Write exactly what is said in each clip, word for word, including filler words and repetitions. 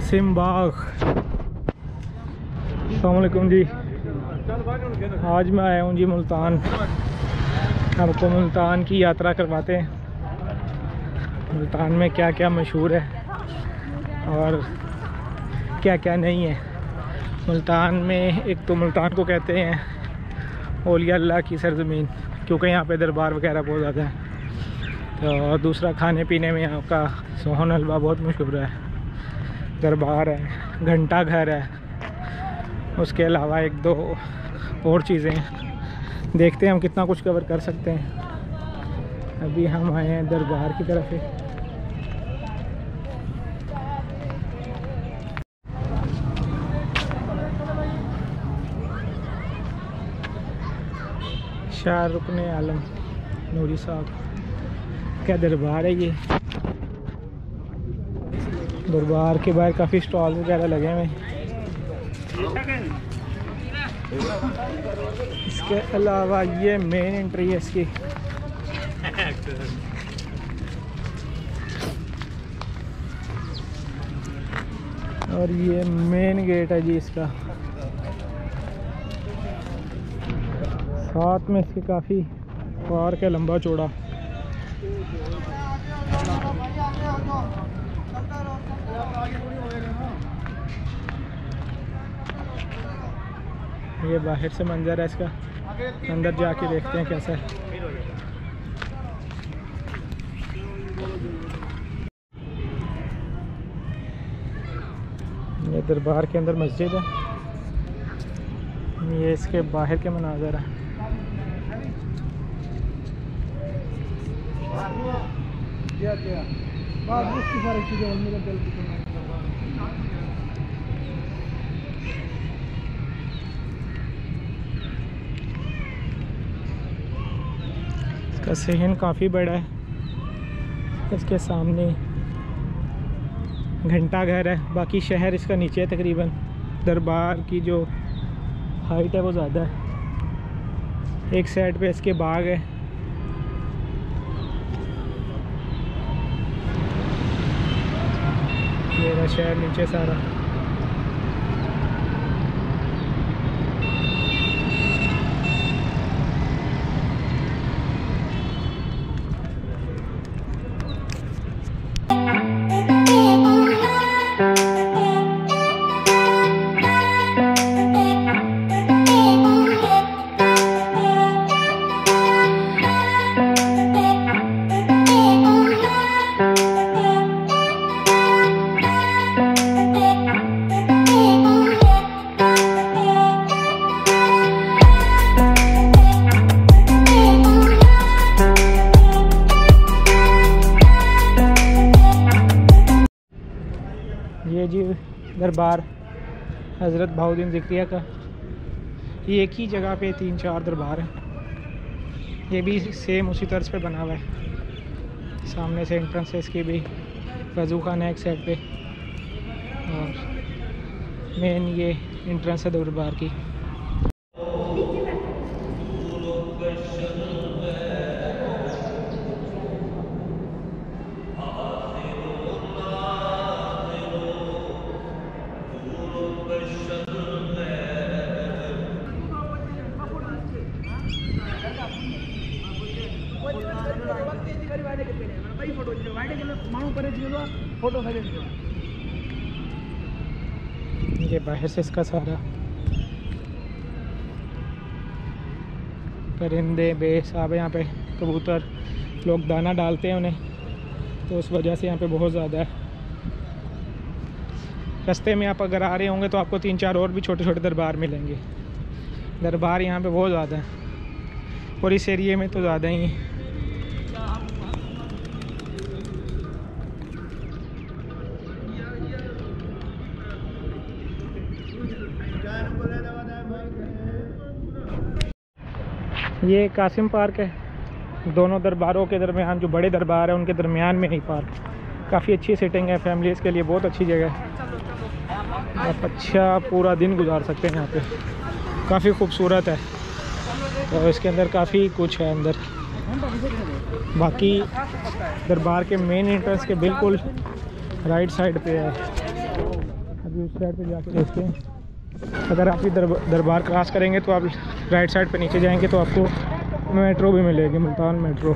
कासिम बाग। अस्सलामुअलैकुम जी। आज मैं आया हूँ जी मुल्तान। आपको मुल्तान की यात्रा करवाते हैं। मुल्तान में क्या क्या मशहूर है और क्या क्या नहीं है। मुल्तान में एक तो मुल्तान को कहते हैं औलिया अल्लाह की सरज़मीन, क्योंकि यहाँ पे दरबार वगैरह बहुत ज़्यादा है। तो दूसरा, खाने पीने में यहाँ का सोहन हलवा बहुत मशहूर है। दरबार है, घंटा घर है, उसके अलावा एक दो और चीज़ें हैं। देखते हैं हम कितना कुछ कवर कर सकते हैं। अभी हम आए हैं दरबार की तरफ है। शाह रुकन आलम नूरी साहब क्या दरबार है ये। दरबार के बाहर काफ़ी स्टॉल वगैरह लगे हुए हैं। इसके अलावा ये मेन एंट्री है इसकी। और ये मेन गेट है जी इसका। साथ में इसके काफ़ी पार्क है लंबा चौड़ा। ये बाहर से मंजर है इसका, अंदर जाके देखते हैं कैसा है। ये दरबार के अंदर मस्जिद है। ये इसके बाहर के मनाज़र है। इसका सहन काफ़ी बड़ा है। इसके सामने घंटा घर है, बाकी शहर इसका नीचे है तकरीबन। दरबार की जो हाइट है वो ज़्यादा है। एक साइड पे इसके बाग है। मेरा शहर नीचे सारा। ये जी दरबार हज़रत बहाउद्दीन ज़िक्रिया का। ये एक ही जगह पे तीन चार दरबार हैं। ये भी सेम उसी तर्ज पे बना हुआ है। सामने से एंट्रेंस है इसकी भी। वज़ू खाना है एक साइड पे और मेन ये एंट्रेंस है दरबार की। ये बाहर से इसका सारा परिंदे बेसाब यहाँ पे कबूतर, लोग दाना डालते हैं उन्हें, तो उस वजह से यहाँ पे बहुत ज़्यादा है। रास्ते में आप अगर आ रहे होंगे तो आपको तीन चार और भी छोटे छोटे दरबार मिलेंगे। दरबार यहाँ पे बहुत ज़्यादा है और इस एरिए में तो ज़्यादा ही है। ये कासिम पार्क है। दोनों दरबारों के दरमियान, जो बड़े दरबार है उनके दरमियान में ही पार्क। काफ़ी अच्छी सेटिंग है, फैमिलीज़ के लिए बहुत अच्छी जगह है। आप अच्छा पूरा दिन गुजार सकते हैं यहाँ पे। काफ़ी खूबसूरत है और इसके अंदर काफ़ी कुछ है अंदर। बाकी दरबार के मेन एंट्रेंस के बिल्कुल राइट साइड पे है अभी उस साइड पे जाके देखते हैं। अगर आप इधर दरबार क्रॉस करेंगे तो आप राइट साइड पे नीचे जाएंगे तो आपको मेट्रो भी मिलेगी, मुल्तान मेट्रो।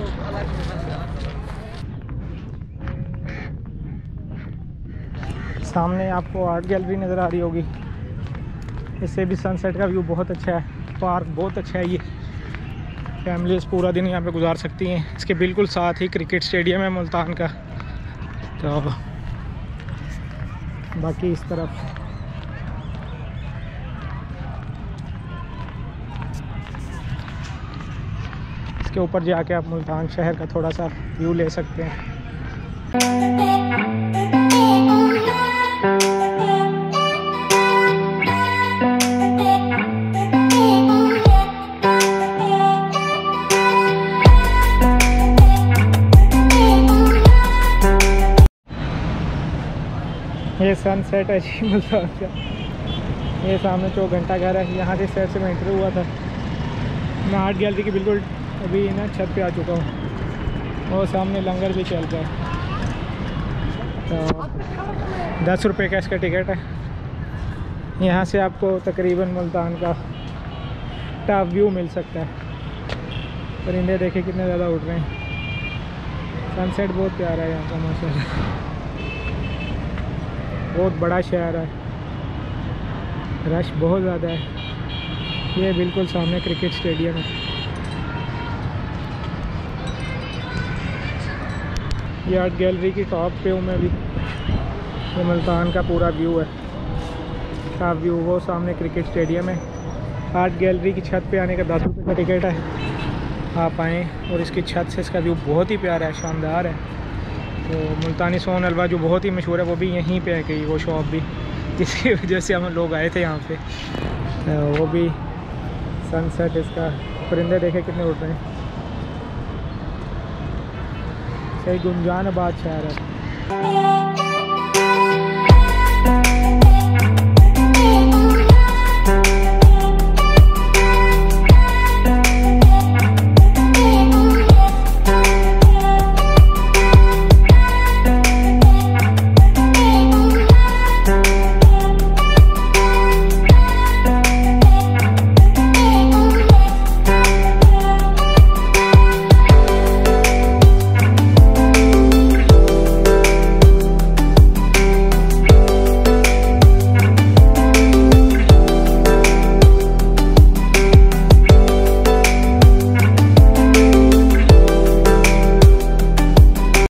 सामने आपको आर्ट गैलरी नज़र आ रही होगी, इससे भी सनसेट का व्यू बहुत अच्छा है। पार्क बहुत अच्छा है, ये फैमिलीज पूरा दिन यहाँ पे गुजार सकती हैं। इसके बिल्कुल साथ ही क्रिकेट स्टेडियम है मुल्तान का। तो बाकी इस तरफ इसके ऊपर जाके आप मुल्तान शहर का थोड़ा सा व्यू ले सकते हैं। ये सनसेट है जी मुल्तान का। ये सामने चौक घंटा घर है, यहाँ से साइड से मैं एंटर हुआ था। मैं आर्ट गैलरी की बिल्कुल अभी ना छत पे आ चुका हूँ और सामने लंगर भी चल रहा है। तो दस रुपये का इसका टिकट है। यहाँ से आपको तकरीबन मुल्तान का टॉप व्यू मिल सकता है। परिंदे देखे कितने ज़्यादा उड़ रहे हैं। सनसेट बहुत प्यारा है यहाँ का माशाल्लाह। बहुत बड़ा शहर है, रश बहुत ज़्यादा है। ये बिल्कुल सामने क्रिकेट स्टेडियम है। ये आर्ट गैलरी की टॉप पे हूँ मैं भी। ये मुल्तान का पूरा व्यू है, टॉप व्यू। वो सामने क्रिकेट स्टेडियम है। आर्ट गैलरी की छत पे आने का दस रुपये का टिकट है। आप आएँ और इसकी छत से इसका व्यू बहुत ही प्यारा है, शानदार है। तो मुल्तानी सोन हलवा जो बहुत ही मशहूर है वो भी यहीं पे है गई, वो शॉप भी, जिसकी वजह से हम लोग आए थे यहाँ पे। तो वो भी सनसेट इसका, परिंदे देखे कितने उड़ रहे हैं। सही गुंजान आबाद शहर है।